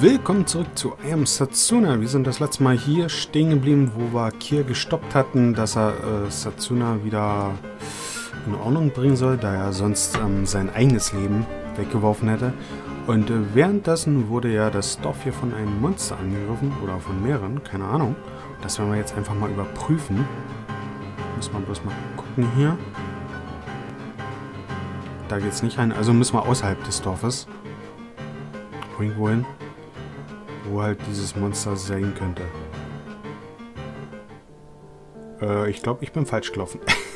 Willkommen zurück zu I Am Setsuna. Wir sind das letzte Mal hier stehen geblieben, wo wir Kier gestoppt hatten, dass er Setsuna wieder in Ordnung bringen soll, da er sonst sein eigenes Leben weggeworfen hätte. Und währenddessen wurde ja das Dorf hier von einem Monster angegriffen, oder von mehreren, keine Ahnung. Das werden wir jetzt einfach mal überprüfen. Müssen wir bloß mal gucken hier. Da geht es nicht rein, also müssen wir außerhalb des Dorfes. Irgendwo hin, wo halt dieses Monster sein könnte. Ich glaube, ich bin falsch gelaufen.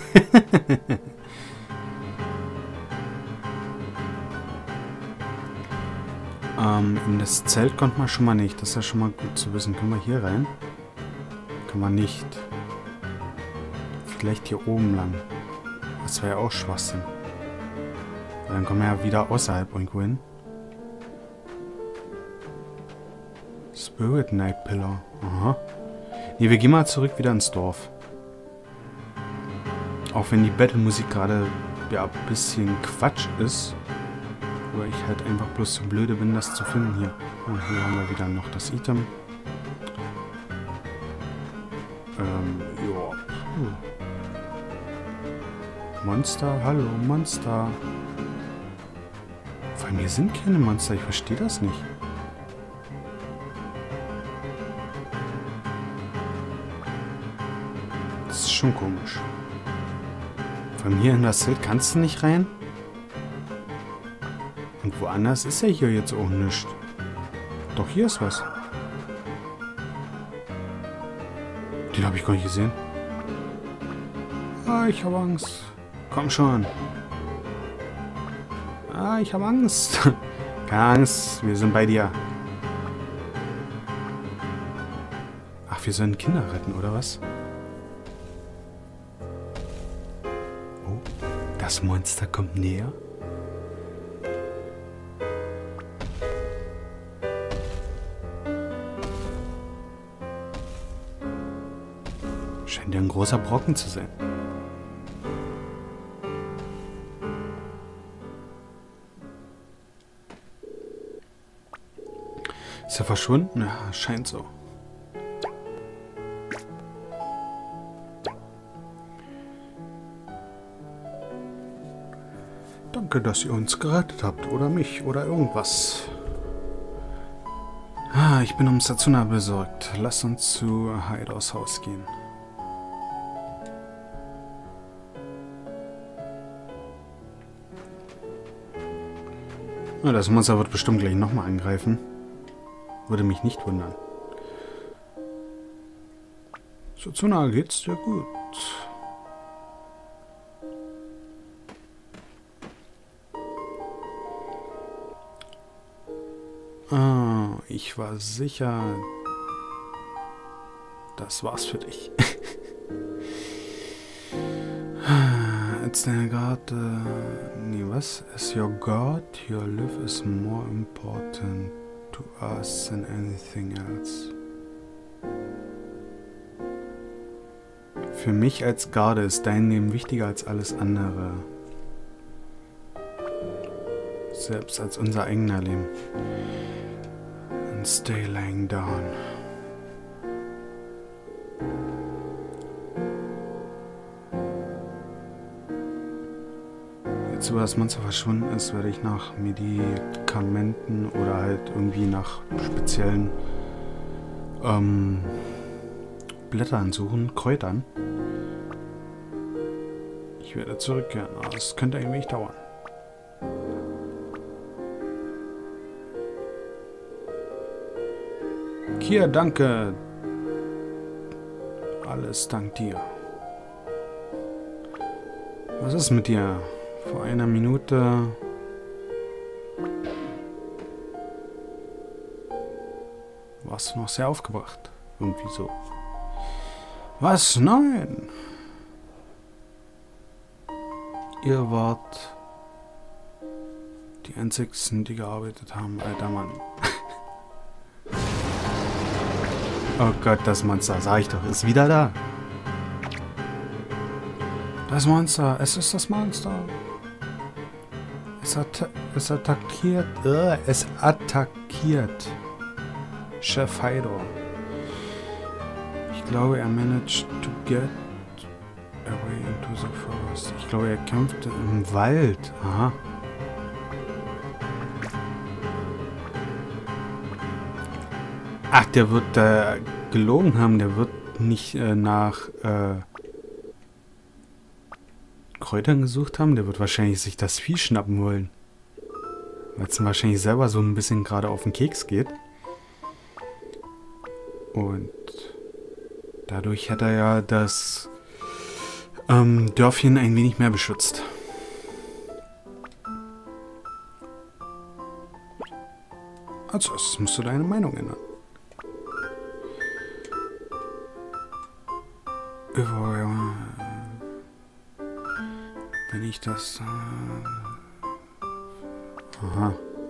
In das Zelt konnte man schon mal nicht. Das ist ja schon mal gut zu wissen. Können wir hier rein? Kann man nicht. Vielleicht hier oben lang. Das wäre ja auch Schwachsinn. Weil dann kommen wir ja wieder außerhalb irgendwo hin. Spirit Night Pillar. Aha. Ne, wir gehen mal zurück wieder ins Dorf. Auch wenn die Battle-Musik gerade ja ein bisschen Quatsch ist. Oder ich halt einfach bloß zu blöde bin, das zu finden hier. Und hier haben wir wieder noch das Item. Ja. Monster, hallo, Monster. Vor allem hier sind keine Monster, ich verstehe das nicht. Das ist schon komisch. Vor allem hier in das Zelt kannst du nicht rein. Und woanders ist ja hier jetzt auch nichts. Doch hier ist was. Den habe ich gar nicht gesehen. Ah, ich habe Angst. Komm schon. Ah, ich habe Angst. Keine Angst, wir sind bei dir. Ach, wir sollen Kinder retten, oder was? Oh, das Monster kommt näher. Scheint ja ein großer Brocken zu sein. Ist er verschwunden? Ja, scheint so. Danke, dass ihr uns gerettet habt. Oder mich. Oder irgendwas. Ah, ich bin um Setsuna besorgt. Lass uns zu Heidos Haus gehen. Ja, das Monster wird bestimmt gleich nochmal angreifen. Würde mich nicht wundern. Setsuna, geht's dir gut? Ah, ich war sicher, das war's für dich. It's deine God, nee, was? As your God, your life is more important to us than anything else. Für mich als Garde ist dein Leben wichtiger als alles andere. Selbst als unser eigener Leben. And stay lying down. Jetzt, wo das Monster verschwunden ist, werde ich nach Medikamenten oder halt irgendwie nach speziellen Blättern suchen, Kräutern. Ich werde zurückkehren, aber das könnte ein wenig dauern. Kier, danke. Alles dank dir. Was ist mit dir? Vor einer Minute warst du noch sehr aufgebracht. Irgendwie so. Was? Nein! Ihr wart die einzigsten, die gearbeitet haben, alter Mann. Oh Gott, das Monster, sag ich doch, ist wieder da. Das Monster, es ist das Monster. Es attackiert. Es attackiert. Chef Hydor. Ich glaube, er managed to get away into the forest. Ich glaube, er kämpfte im Wald. Aha. Ach, der wird gelogen haben. Der wird nicht nach Kräutern gesucht haben. Der wird wahrscheinlich sich das Vieh schnappen wollen. Weil es ihm wahrscheinlich selber so ein bisschen gerade auf den Keks geht. Und dadurch hat er ja das Dörfchen ein wenig mehr beschützt. Also, das musst du deine Meinung ändern. Wenn ich das... Aha.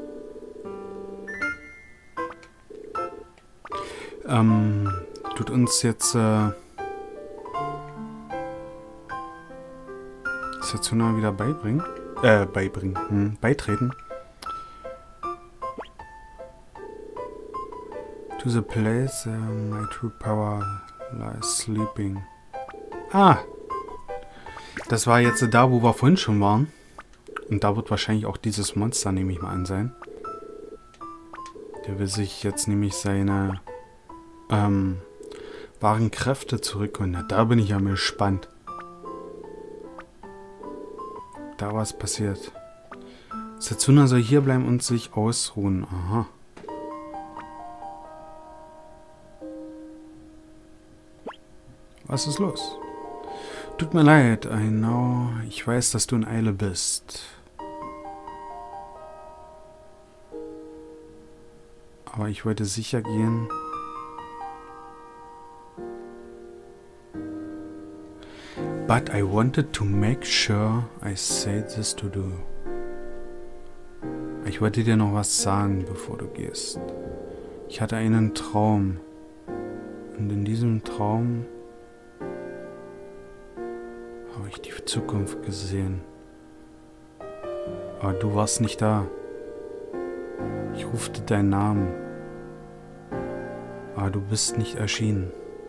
Tut uns jetzt Setsuna wieder beitreten. To the place my true power lies sleeping. Ah! Das war jetzt da, wo wir vorhin schon waren. Und da wird wahrscheinlich auch dieses Monster, nehme ich mal an, sein. Der will sich jetzt nämlich seine wahren Kräfte zurückholen. Na, da bin ich ja mal gespannt. Da was passiert. Setsuna soll hier bleiben und sich ausruhen. Aha. Was ist los? Tut mir leid, I know. Ich weiß, dass du in Eile bist. Aber ich wollte sicher gehen. But I wanted to make sure I said this to do. Ich wollte dir noch was sagen, bevor du gehst. Ich hatte einen Traum. Und in diesem Traum habe ich die Zukunft gesehen. Aber du warst nicht da. Ich rufte deinen Namen. Aber du bist nicht erschienen.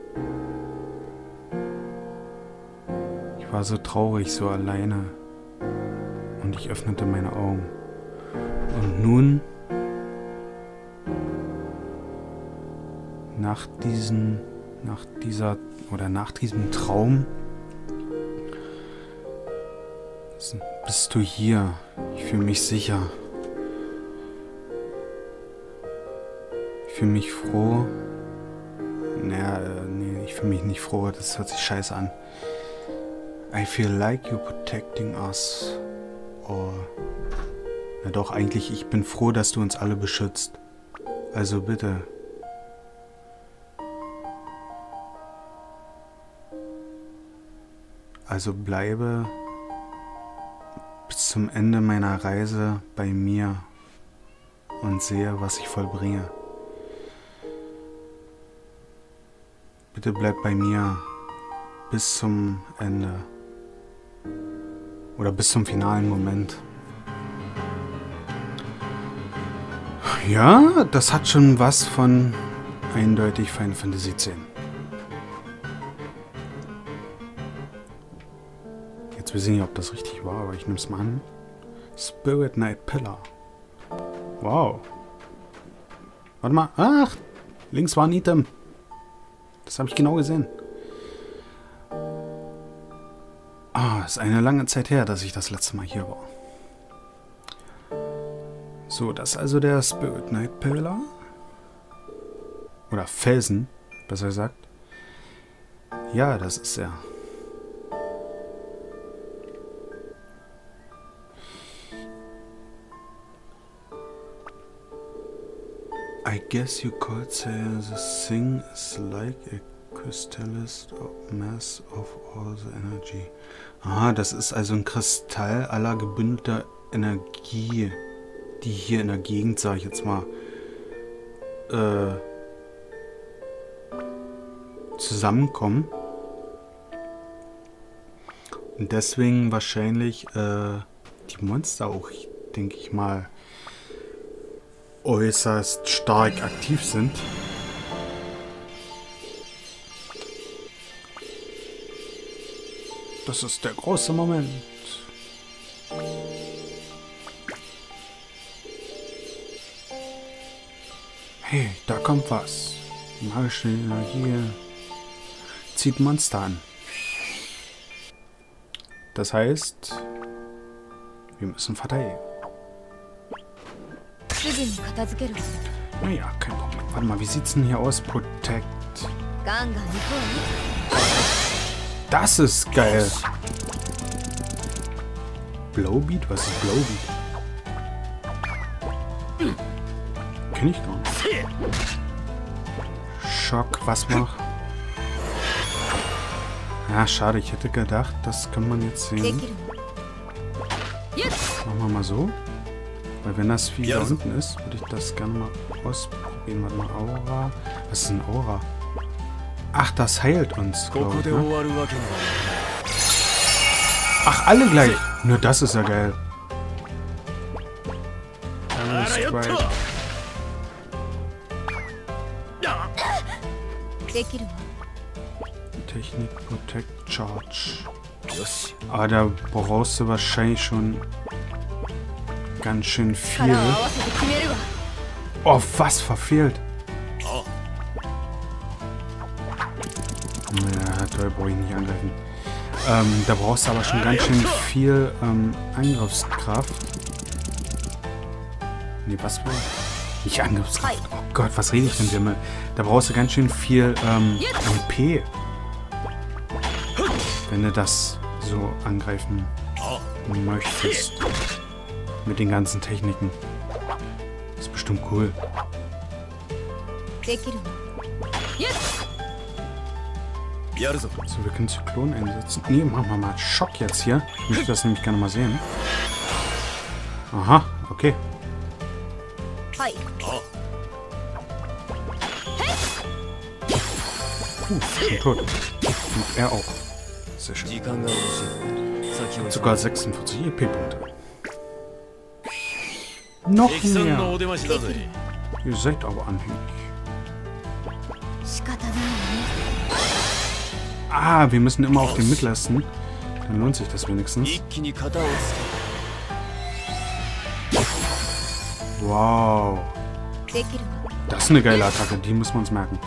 Ich war so traurig, so alleine. Und ich öffnete meine Augen. Und nun, nach diesem Traum, bist du hier. Ich fühle mich sicher. Ich fühle mich froh. Nee, ich fühle mich nicht froh. Das hört sich scheiße an. I feel like you're protecting us. Oh. Na doch, eigentlich, ich bin froh, dass du uns alle beschützt. Also bitte. Also bleibe bis zum Ende meiner Reise bei mir und sehe, was ich vollbringe. Bitte bleib bei mir bis zum Ende. Oder bis zum finalen Moment. Ja, das hat schon was von eindeutig Final Fantasy X. Jetzt weiß ich nicht, ob das richtig war, aber ich nehme es mal an. Spirit Knight Pillar. Wow. Warte mal. Ach, links war ein Item. Das habe ich genau gesehen. Ah, ist eine lange Zeit her, dass ich das letzte Mal hier war. So, das ist also der Spirit Knight Pillar. Oder Felsen, besser gesagt. Ja, das ist er. I guess you could say this thing is like a crystallized mass of all the energy. Ah, das ist also ein Kristall aller gebündelter Energie, die hier in der Gegend, sage ich jetzt mal, zusammenkommen. Und deswegen wahrscheinlich die Monster auch, denke ich mal, äußerst stark aktiv sind. Das ist der große Moment. Hey, da kommt was. Magische Energie zieht Monster an. Das heißt, wir müssen verteidigen. Naja, kein Problem. Warte mal, wie sieht's denn hier aus? Protect. Das ist geil. Blowbeat? Was ist Blowbeat? Kenn ich gar nicht. Schock, was macht? Ja, schade, ich hätte gedacht, das kann man jetzt sehen. Machen wir mal so. Weil wenn das Vieh da unten ist, würde ich das gerne mal ausprobieren. Warte mal, Aura. Was ist ein Aura? Ach, das heilt uns, glaube ich, ne? Ach, alle gleich. Nur das ist ja geil. Strike. Technik, Protect, Charge. Aber da brauchst du wahrscheinlich schon ganz schön viel. Oh, was verfehlt? Naja, toll, brauche ich nicht angreifen. Da brauchst du aber schon ganz schön viel Angriffskraft. Nee, was war? Nicht Angriffskraft. Oh Gott, was rede ich denn immer? Da brauchst du ganz schön viel MP. Wenn du das so angreifen möchtest. Mit den ganzen Techniken. Das ist bestimmt cool. So, wir können Zyklon einsetzen. Nee, machen wir mal Schock jetzt hier. Ich möchte das nämlich gerne mal sehen. Aha, okay. Schon tot. Und er auch. Sehr schön. Und sogar 46 EP-Punkte. Noch mehr. Ihr seid aber anhängig. Ah, wir müssen immer auf den mittlersten. Dann lohnt sich das wenigstens. Wow. Das ist eine geile Attacke, die muss man uns merken.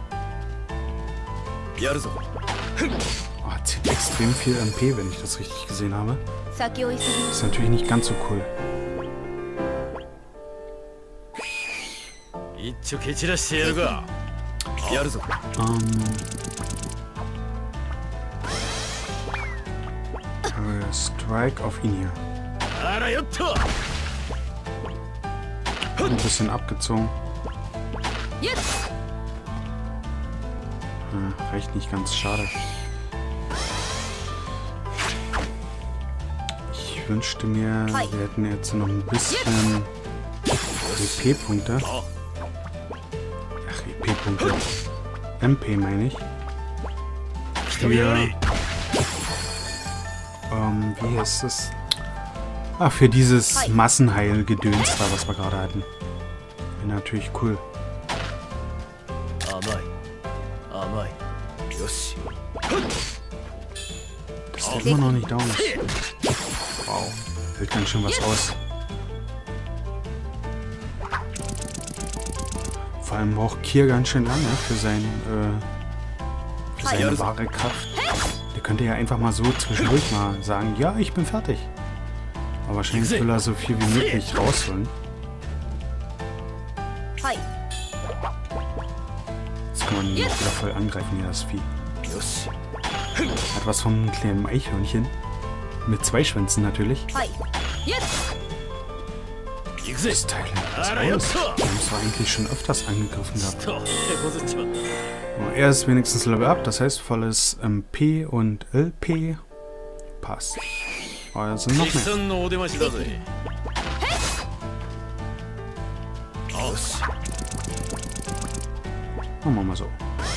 Oh, zieht extrem viel MP, wenn ich das richtig gesehen habe. Ist natürlich nicht ganz so cool. Strike auf ihn hier. Ein bisschen abgezogen. Reicht nicht ganz, schade. Ich wünschte mir, wir hätten jetzt noch ein bisschen EP-Punkte. Ach, EP-Punkte. MP meine ich. Für, wie heißt es? Ah, für dieses Massenheil-Gedöns da, was wir gerade hatten. Wäre natürlich cool. Dass der immer noch nicht down ist. Wow, hält ganz schön was aus. Vor allem braucht Kier ganz schön lange für seine wahre Kraft. Der könnte ja einfach mal so zwischendurch mal sagen, ja, ich bin fertig. Aber wahrscheinlich will er so viel wie möglich rausholen. Jetzt kann man ihn auch wieder voll angreifen, hier das Vieh. Hat was von einem kleinen Eichhörnchen. Mit 2 Schwänzen natürlich. Das Teil hält das aus. Wir haben es eigentlich schon öfters angegriffen gehabt. Oh, er ist wenigstens Level Up, das heißt volles MP und LP. Passt. Oh, da sind noch mehr. Machen wir mal so.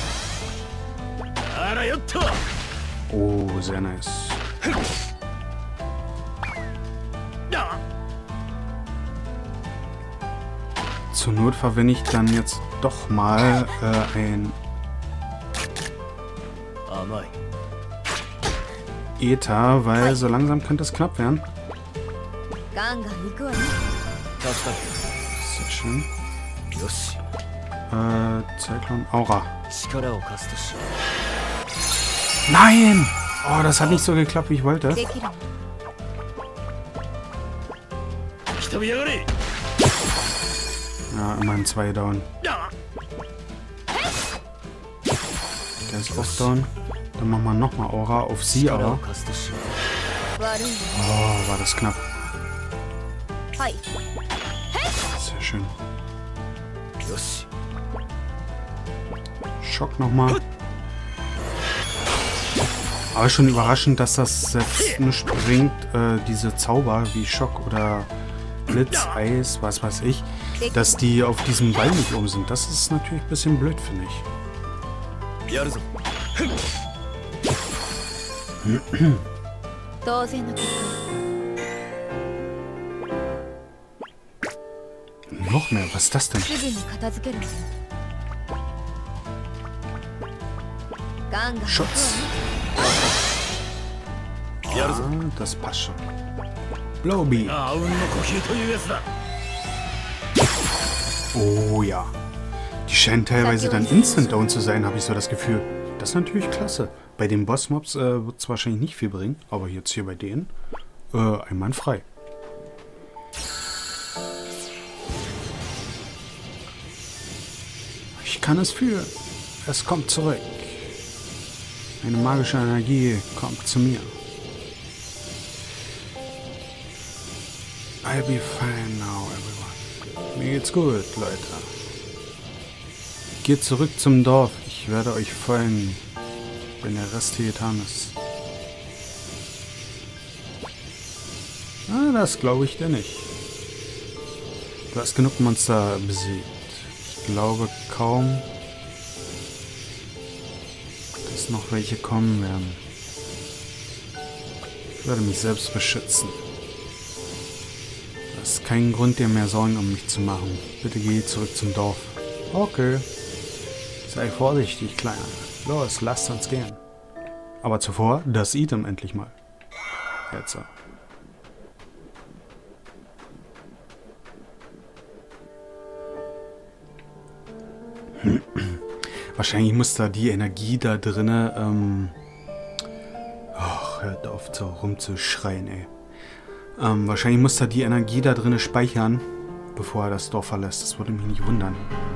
Oh, sehr nice. Zur Not verwende ich dann jetzt doch mal ein Ether, weil so langsam könnte es knapp werden. ガンガン行くわね。 Sehr schön. よし Zyklon Aura. 力を貸すとしよ Nein! Oh, das hat nicht so geklappt, wie ich wollte. できるの。 う来たびやがれ Ja, immerhin 2 down. Der ist auch down. Dann machen wir nochmal Aura auf sie 力を aber. 貸すとしよ悪い Oh, war das knapp. の。はい。 Sehr schön. うよし Schock nochmal. Aber schon überraschend, dass das jetzt nicht bringt, diese Zauber wie Schock oder Blitz, Eis, was weiß ich, dass die auf diesem Ball nicht oben sind. Das ist natürlich ein bisschen blöd, finde ich. やるぞ当然の結果。 Noch mehr, was ist das denn? すぐに片付けるわよ。ガンガン行くわ Schutz. ね。 やるぞ Ah, das passt schon. Blowbee. あうんの呼吸というやつだ Oh ja. Die scheinen teilweise dann instant down zu sein, habe ich so das Gefühl. Das ist natürlich klasse. Bei den Bossmobs wird es wahrscheinlich nicht viel bringen, aber jetzt hier bei denen einwandfrei. Ich kann es fühlen. Es kommt zurück. Eine magische Energie kommt zu mir. I'll be fine now, everyone. Mir geht's gut, Leute. Geht zurück zum Dorf. Ich werde euch folgen, wenn der Rest hier getan ist. Ah, das glaube ich dir nicht. Du hast genug Monster besiegt. Ich glaube kaum, dass noch welche kommen werden. Ich werde mich selbst beschützen. Du hast keinen Grund, dir mehr Sorgen um mich zu machen. Bitte geh zurück zum Dorf. Okay. Sei vorsichtig, Kleiner. Los, lasst uns gehen. Aber zuvor das Item endlich mal. Jetzt. Wahrscheinlich muss da die Energie da drinne, hört auf so rumzuschreien, ey. Wahrscheinlich muss da die Energie da drinne speichern, bevor er das Dorf verlässt. Das würde mich nicht wundern.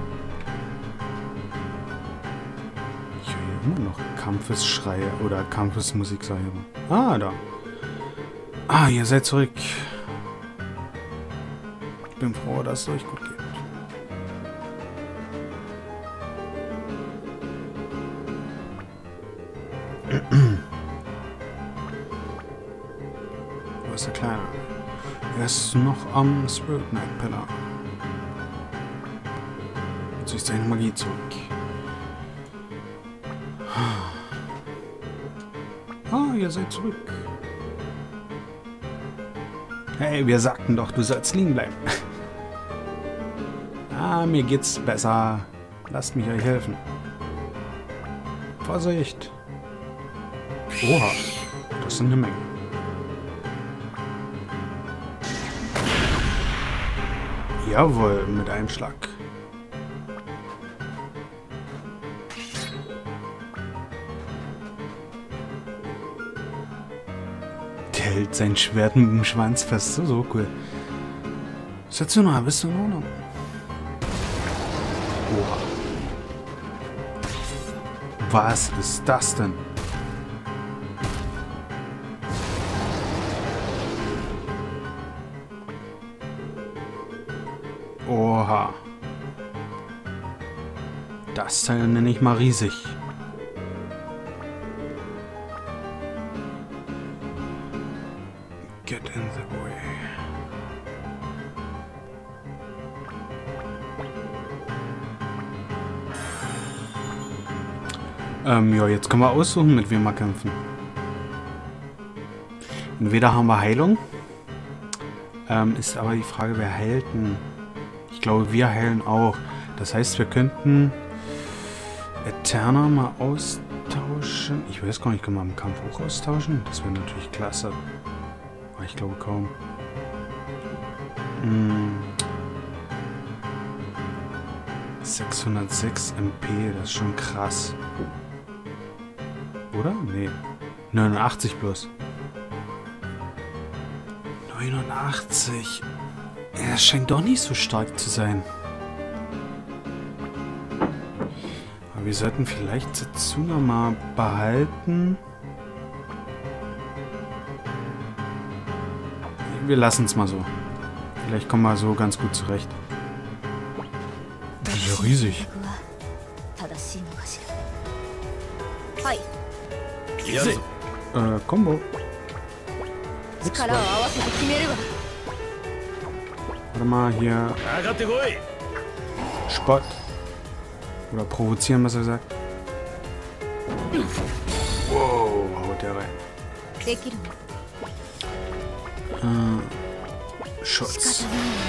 Ich höre hier immer noch Kampfesschreie oder Kampfesmusik, sag ich mal. Ah, da. Ah, ihr seid zurück. Ich bin froh, dass es euch gut geht. Wo ist der Kleine? Er ist noch am Spirit Knight Pillar. Jetzt ist seine Magie zurück. Ah, ihr seid zurück. Hey, wir sagten doch, du sollst liegen bleiben. Ah, mir geht's besser. Lasst mich euch helfen. Vorsicht. Oha, das sind eine Menge. Jawohl, mit einem Schlag. Der hält sein Schwert mit dem Schwanz fest. So cool. Setsuna, bist du in Ordnung? Oha. Was ist das denn? Oha. Das Teil nenne ich mal riesig. Get in the way. Ja, jetzt können wir aussuchen, mit wem wir kämpfen. Entweder haben wir Heilung. Ist aber die Frage, wer heilt denn? Ich glaube, wir heilen auch. Das heißt, wir könnten Eterna mal austauschen. Ich weiß gar nicht, kann man im Kampf auch austauschen? Das wäre natürlich klasse. Aber ich glaube kaum. 606 MP, das ist schon krass. Oder? Nee. 89 bloß. 89. Er scheint doch nicht so stark zu sein. Aber wir sollten vielleicht Setsuna mal behalten. Wir lassen es mal so. Vielleicht kommen wir so ganz gut zurecht. Das ist ja riesig. Combo. Warte mal, hier. Spott. Oder provozieren, was er sagt. Wow, haut der rein. Schutz.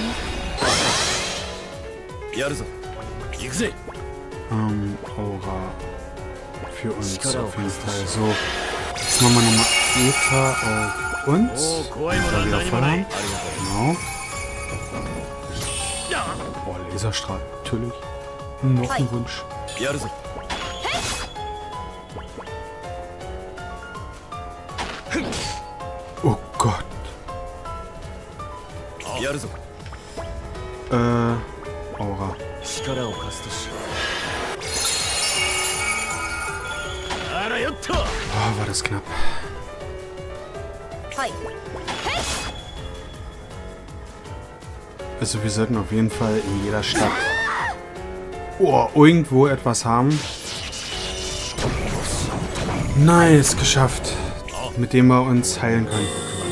Aura. Für uns auf jeden Fall. So. Jetzt machen wir nochmal Ether auf uns. Da wieder voll. Genau. Oh, Laserstrahl. Natürlich. Noch ein Wunsch. Oh Gott. Aura. Oh, war das knapp. Also wir sollten auf jeden Fall in jeder Stadt irgendwo etwas haben. Nice, geschafft. Mit dem wir uns heilen können.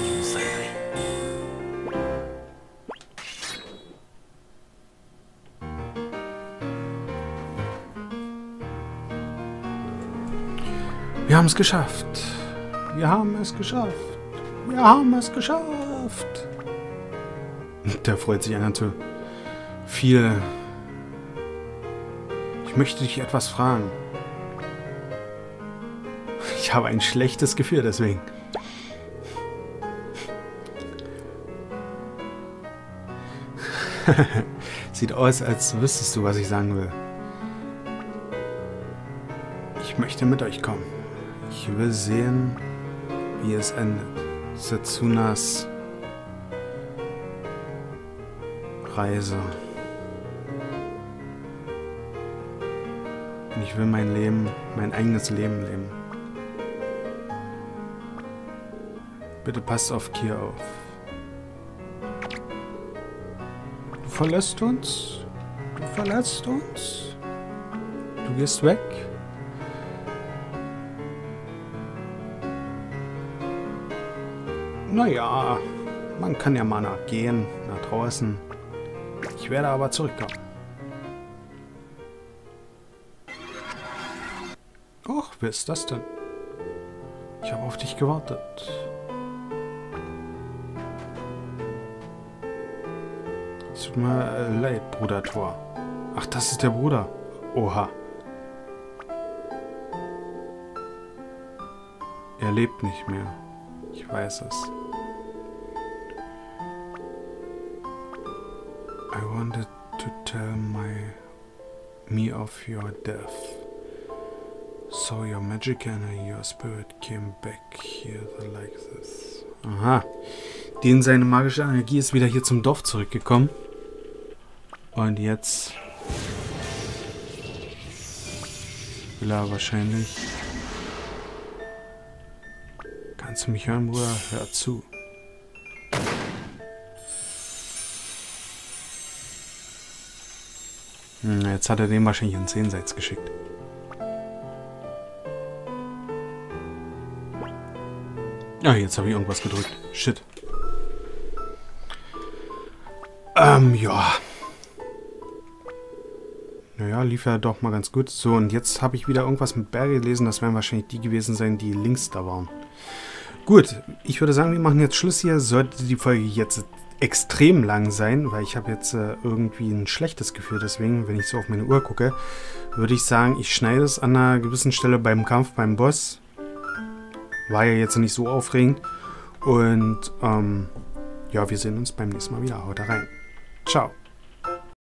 Wir haben es geschafft. Wir haben es geschafft. Wir haben es geschafft. Der freut sich einer zu viel. Ich möchte dich etwas fragen. Ich habe ein schlechtes Gefühl deswegen. Sieht aus, als wüsstest du, was ich sagen will. Ich möchte mit euch kommen. Ich will sehen, wie es endet. Setsunas Reise. Und ich will mein Leben, mein eigenes Leben leben. Bitte passt auf Kier auf. Du verlässt uns? Du verlässt uns? Du gehst weg? Naja, man kann ja mal nachgehen, nach draußen. Ich werde aber zurückkommen. Och, wer ist das denn? Ich habe auf dich gewartet. Es tut mir leid, Bruder Thor. Ach, das ist der Bruder. Oha. Er lebt nicht mehr. Ich weiß es. I wanted to tell me of your death. So your magic and your spirit came back here like this. Aha. Seine magische Energie ist wieder hier zum Dorf zurückgekommen. Und jetzt will er wahrscheinlich... Kannst du mich hören, Bruder? Hör zu. Jetzt hat er dem wahrscheinlich ins Jenseits geschickt. Ah, jetzt habe ich irgendwas gedrückt. Shit. Ja. Naja, lief ja doch mal ganz gut. So, und jetzt habe ich wieder irgendwas mit Berge gelesen. Das werden wahrscheinlich die gewesen sein, die links da waren. Gut, ich würde sagen, wir machen jetzt Schluss hier. Sollte die Folge jetzt extrem lang sein, weil ich habe jetzt irgendwie ein schlechtes Gefühl. Deswegen, wenn ich so auf meine Uhr gucke, würde ich sagen, ich schneide es an einer gewissen Stelle beim Kampf beim Boss. War ja jetzt nicht so aufregend. Und ja, wir sehen uns beim nächsten Mal wieder. Haut rein. Ciao.